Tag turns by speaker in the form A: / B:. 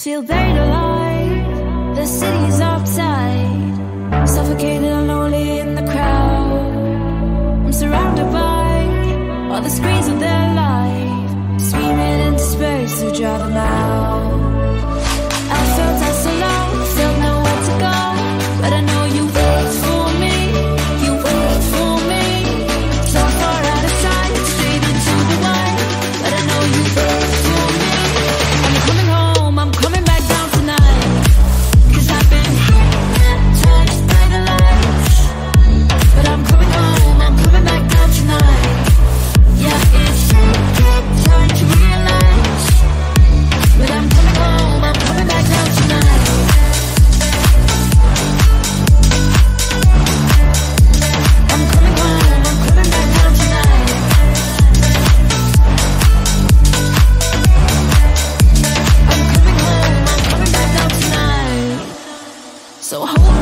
A: Feel buried alive, the city's uptight, suffocated and lonely in the crowd. I'm surrounded by all the screens of their life, screaming into space to drive them out. I felt out so low, felt nowhere to go, but I know you wait for me, you wait for me. So far out of sight, straight into the white, but I know you wait for me. I'm coming home, I'm coming back down tonight, 'cause I've been hypnotized by the lights. But I'm coming home, I'm coming back down tonight. Yeah, it's time to realize. But I'm coming home, I'm coming back down tonight. I'm coming home, I'm coming back down tonight. I'm coming home, I'm coming back down tonight. So hold